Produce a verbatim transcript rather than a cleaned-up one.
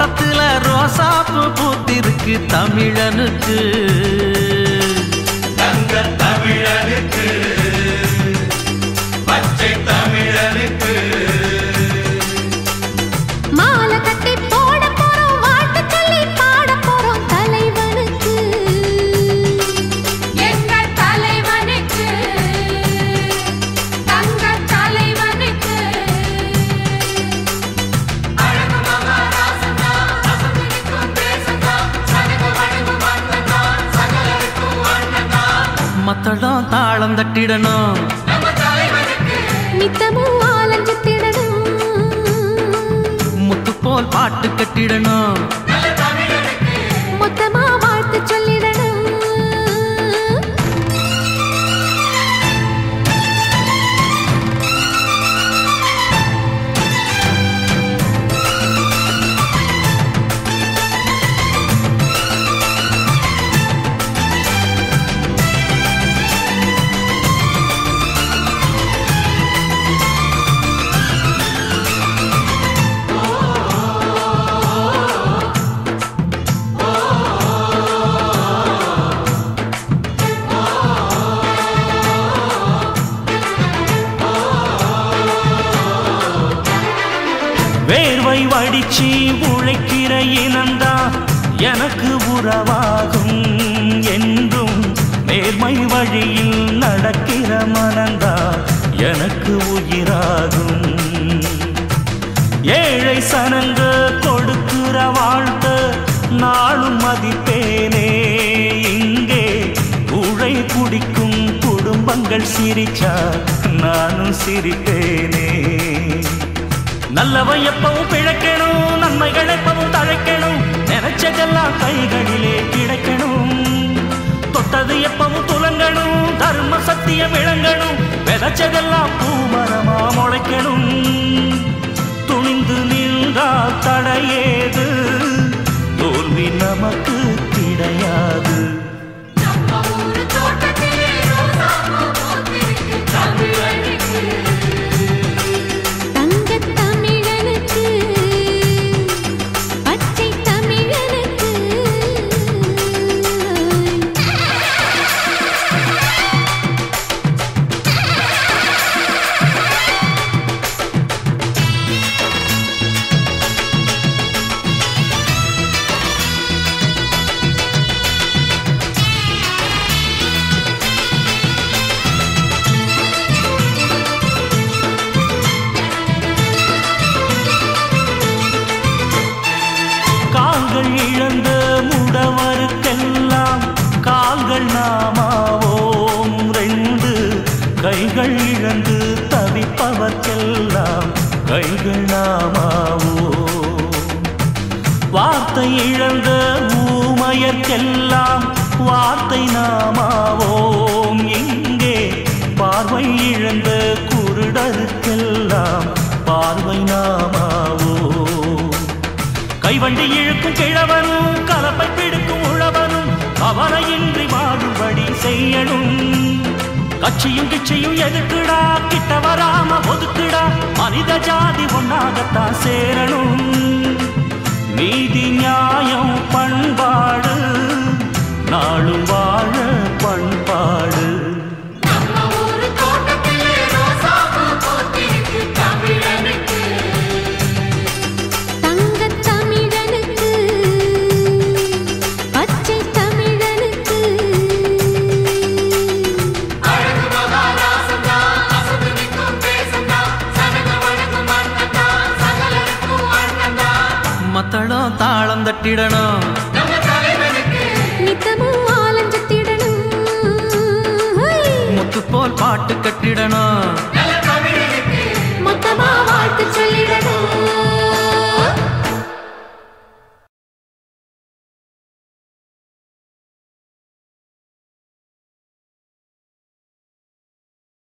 தோட்டத்துல ரோசாப்பு பூத்திருக்கு தமிழனுக்கு தங்க தமிழனுக்கு பச்சை தமிழனுக்கு மாலை கட்டி போட போறோம் வாழ்த்து சொல்லி பாட போறோம் தலைவனுக்கு எங்கள் தலைவனுக்கு தங்க தலைவனுக்கு அழகு மகாராசனா அசந்திக்கும் பேசனா சனக வடகு வந்தனா சகலருக்கும் வந்தனா மத்தளம் தாளம் தட்டிடணும் நம்ம தலைவனுக்கு நித்தமும் ஆலஞ்சத்திடணும் முத்து போல் பாட்டு கட்டிடணும் நல்ல தமிழனுக்கு மொத்தமா வாழ்த்து சொல்லிடணும் வேர்வை வடிச்சு உழைக்கிற இனந்தா எனக்கு உறவாகும் என்றும் நேர்மை வழியில் நடக்கிற மனந்தா எனக்கு உயிராகும் ஏழை சனங்க கொடுக்கிற வாழ்த்த நாளும் மதிப்பேனே இங்கே உழை குடிக்கும் குடும்பங்கள் சிரிச்சா நானும் சிரிப்பேனே நல்லவன் எப்பவும் பிழைக்கணும் நன்மைகள் எப்பவும் தழைக்கணும் நினைச்சதெல்லாம் கைகளிலே கிடைக்கணும் தொட்டது எப்பவும் துலங்கணும் தர்ம சத்தியம் விளங்கணும் விதைச்சதெல்லாம் பூமரமா முளைக்கணும் துணிந்து நின்றா தடையேது தோல்வி நமக்கு கிடையாது நம்ம ஊரு தோட்டத்திலே ரோசாப்பூ பூத்திருக்கு தமிழனுக்கு தங்க தமிழனுக்கு பச்சை தமிழனுக்கு கால்கள் இழந்த முடவருக்கெல்லாம் கால்கள் நாமாவோம் ரெண்டு கைகள் இழந்து தவிப்பவர்க்கெல்லாம் கைகள் நாமாவோ வார்த்தை இழந்த ஊமையர்க்கெல்லாம் வார்த்தை நாமாவோம் இங்கே பார்வை இழந்த குருடருக்கெல்லாம் பார்வை நாமாவோ கைவண்டி இழுக்கும் கிழவனும் கலப்பை பிடிக்கும் உழவனும் கவலையின்றி வாழும்படி செய்யணும் கட்சியும் கிச்சையும் எதுக்குடா கிட்ட வராம ஒதுக்குடா மனித ஜாதி ஒன்னாகத்தான் சேரணும் நீதி நியாயம் பண்பாடு நாளும் வாழ பண்பாடு நம்ம ஊரு தோட்டத்திலே ரோசாப்பூ பூத்திருக்கு தமிழனுக்கு தங்க தமிழனுக்கு பச்சை தமிழனுக்கு அழகு மகாராசனா அசந்திக்கும் பேசனா சனக வடகு வந்தனா சகலருக்கும் வந்தனா மத்தளம் தாளம் தட்டிடணும் நம்ம தலைவனுக்கு நித்தமும் ஆலஞ்சத்திடணும் முத்து போல் பாட்டு கட்டிடணும் நல்ல தமிழனுக்கு மொத்தமா